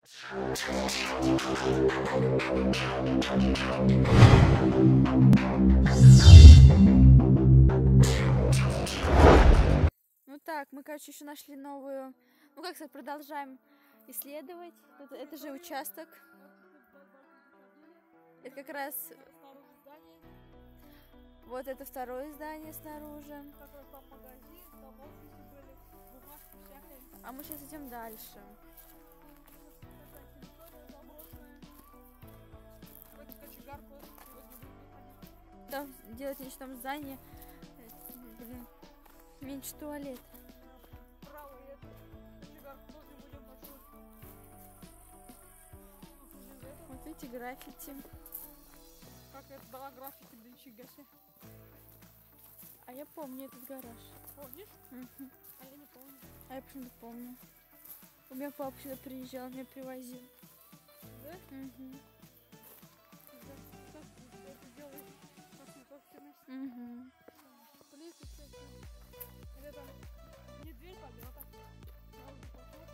Ну так, мы, короче, еще нашли новую. Ну, как сказать, продолжаем исследовать. Это же участок. Это как раз... Вот это второе здание снаружи. А мы сейчас идем дальше. Да, делать нечто там здании. Блин, меньше туалет. Вот эти граффити. Как это дала граффити, да нифига себе. А я помню этот гараж. Помнишь? Угу. А я не помню. А я почему-то помню. У меня папа сюда приезжал, меня привозил. Да? Угу. Как ты это делаешь? Собственность? Угу. Плиты всякие. Или там не дверь побил, а так сразу поход.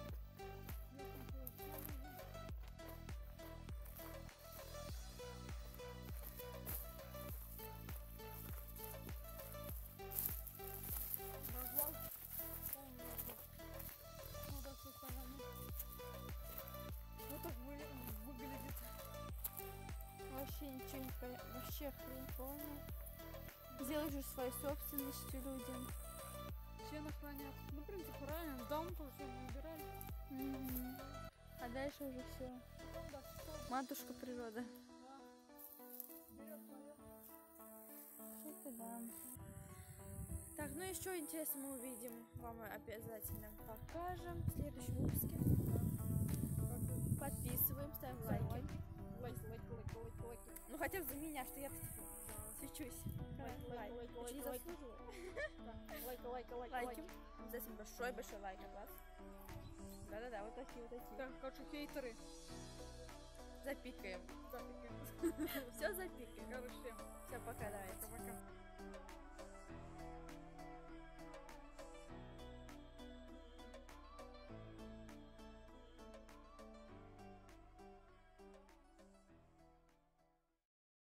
Развал. Полный развал. Ну так со стороны. Вот так выглядит. Вообще ничего не понятно. Вообще хрень полная. Сделай же своей собственностью людям. Все хранят. Ну, в принципе, правильно. Дом тоже все не убирали. Угу. А дальше уже все. Да, все. Матушка природа. Берет моё. Что-то да. Так, ну еще интересно мы увидим. Вам обязательно покажем в следующем выпуске. Подписываем, ставим лайки. Лайки. Ну хотя бы за меня, что я свечусь. Лайк. Я не заслуживаю. Лайки. Обязательно большой лайк от вас. Да-да-да, вот такие. Так, короче, хейтеры. Запикаем. Запикаем. Все запикаем. Короче, Все, пока, давайте. пока-пока.